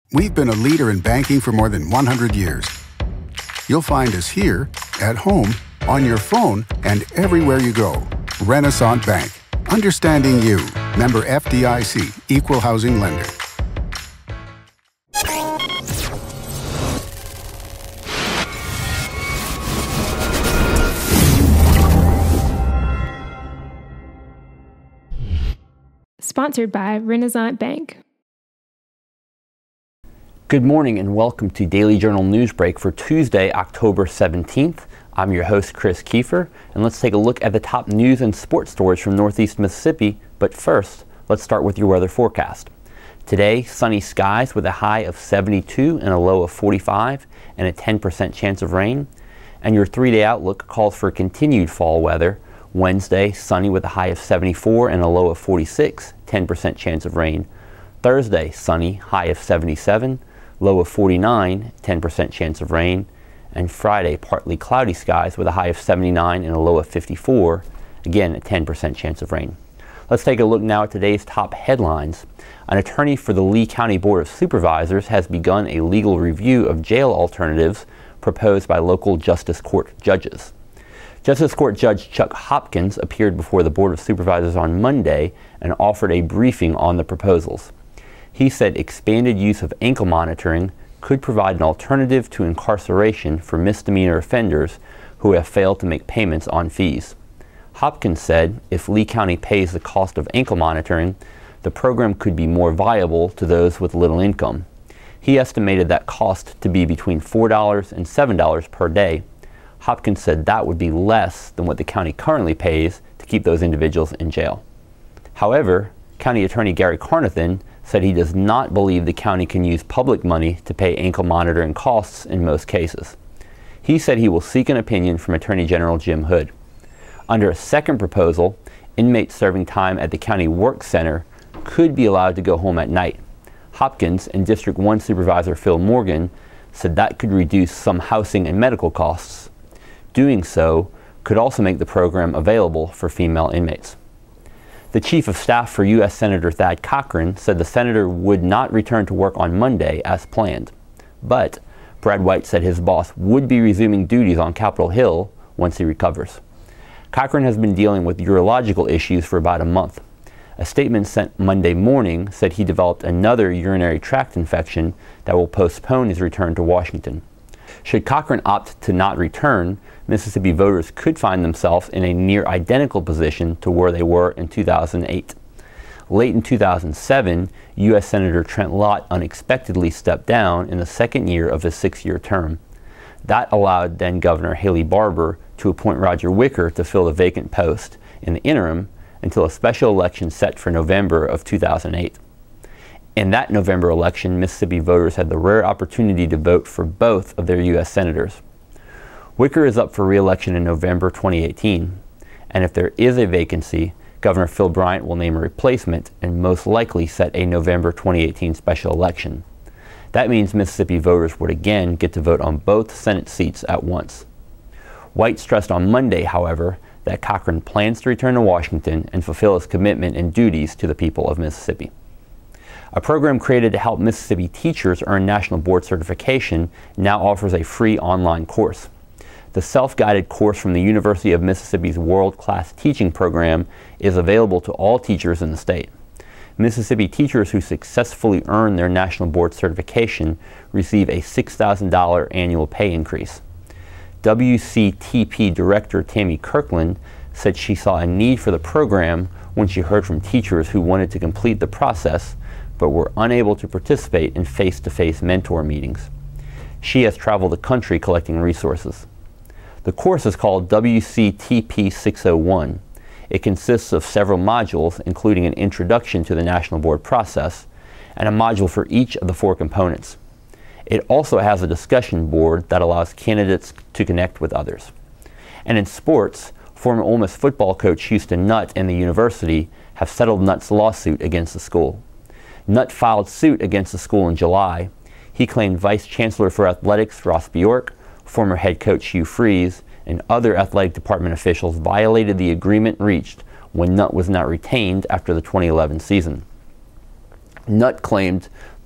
We've been a leader in banking for more than 100 years. You'll find us here, at home, on your phone, and everywhere you go. Renaissance Bank. Understanding you. Member FDIC. Equal housing lender. Sponsored by Renaissance Bank. Good morning and welcome to Daily Journal Newsbreak for Tuesday, October 17th. I'm your host, Chris Kiefer, and let's take a look at the top news and sports stories from Northeast Mississippi. But first, let's start with your weather forecast. Today, sunny skies with a high of 72 and a low of 45 and a 10% chance of rain. And your 3-day outlook calls for continued fall weather. Wednesday, sunny with a high of 74 and a low of 46, 10% chance of rain. Thursday, sunny, high of 77, low of 49, 10% chance of rain. And Friday, partly cloudy skies with a high of 79 and a low of 54, again a 10% chance of rain. Let's take a look now at today's top headlines. An attorney for the Lee County Board of Supervisors has begun a legal review of jail alternatives proposed by local Justice Court judges. Justice Court Judge Chuck Hopkins appeared before the Board of Supervisors on Monday and offered a briefing on the proposals. He said expanded use of ankle monitoring could provide an alternative to incarceration for misdemeanor offenders who have failed to make payments on fees. Hopkins said if Lee County pays the cost of ankle monitoring, the program could be more viable to those with little income. He estimated that cost to be between $4 and $7 per day. Hopkins said that would be less than what the county currently pays to keep those individuals in jail. However, County Attorney Gary Carnathan said he does not believe the county can use public money to pay ankle monitoring costs in most cases. He said he will seek an opinion from Attorney General Jim Hood. Under a second proposal, inmates serving time at the county work center could be allowed to go home at night. Hopkins and District 1 Supervisor Phil Morgan said that could reduce some housing and medical costs. Doing so could also make the program available for female inmates. The Chief of Staff for U.S. Senator Thad Cochran said the senator would not return to work on Monday as planned. But Brad White said his boss would be resuming duties on Capitol Hill once he recovers. Cochran has been dealing with urological issues for about a month. A statement sent Monday morning said he developed another urinary tract infection that will postpone his return to Washington. Should Cochran opt to not return, Mississippi voters could find themselves in a near identical position to where they were in 2008. Late in 2007, U.S. Senator Trent Lott unexpectedly stepped down in the second year of his 6-year term. That allowed then Governor Haley Barbour to appoint Roger Wicker to fill the vacant post in the interim until a special election set for November of 2008. In that November election, Mississippi voters had the rare opportunity to vote for both of their U.S. senators. Wicker is up for re-election in November 2018, and if there is a vacancy, Governor Phil Bryant will name a replacement and most likely set a November 2018 special election. That means Mississippi voters would again get to vote on both Senate seats at once. White stressed on Monday, however, that Cochran plans to return to Washington and fulfill his commitment and duties to the people of Mississippi. A program created to help Mississippi teachers earn national board certification now offers a free online course. The self-guided course from the University of Mississippi's world-class teaching program is available to all teachers in the state. Mississippi teachers who successfully earn their national board certification receive a $6,000 annual pay increase. WCTP Director Tammy Kirkland said she saw a need for the program when she heard from teachers who wanted to complete the process but were unable to participate in face-to-face mentor meetings. She has traveled the country collecting resources. The course is called WCTP 601. It consists of several modules, including an introduction to the National Board process and a module for each of the 4 components. It also has a discussion board that allows candidates to connect with others. And in sports, former Ole Miss football coach Houston Nutt and the university have settled Nutt's lawsuit against the school. Nutt filed suit against the school in July. He claimed Vice Chancellor for Athletics Ross Bjork, former head coach Hugh Freeze, and other athletic department officials violated the agreement reached when Nutt was not retained after the 2011 season. Nutt claimed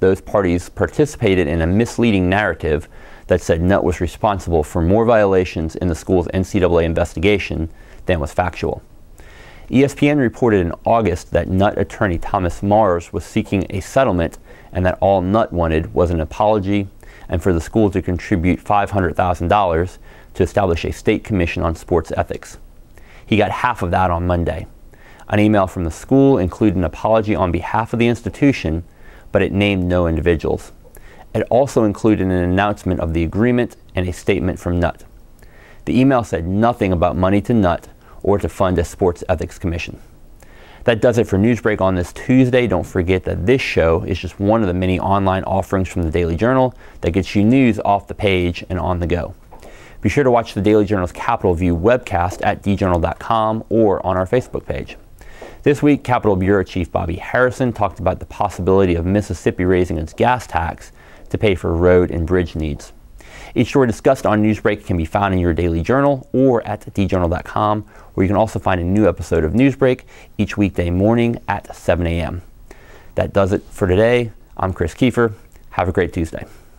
those parties participated in a misleading narrative that said Nutt was responsible for more violations in the school's NCAA investigation than was factual. ESPN reported in August that Nutt attorney Thomas Mars was seeking a settlement and that all Nutt wanted was an apology and for the school to contribute $500,000 to establish a state commission on sports ethics. He got half of that on Monday. An email from the school included an apology on behalf of the institution, but it named no individuals. It also included an announcement of the agreement and a statement from Nutt. The email said nothing about money to Nutt or to fund a sports ethics commission. That does it for Newsbreak on this Tuesday. Don't forget that this show is just one of the many online offerings from the Daily Journal that gets you news off the page and on the go. Be sure to watch the Daily Journal's Capitol View webcast at djournal.com or on our Facebook page. This week, Capitol Bureau Chief Bobby Harrison talked about the possibility of Mississippi raising its gas tax to pay for road and bridge needs. Each story discussed on Newsbreak can be found in your Daily Journal or at djournal.com, where you can also find a new episode of Newsbreak each weekday morning at 7 a.m. That does it for today. I'm Chris Kiefer. Have a great Tuesday.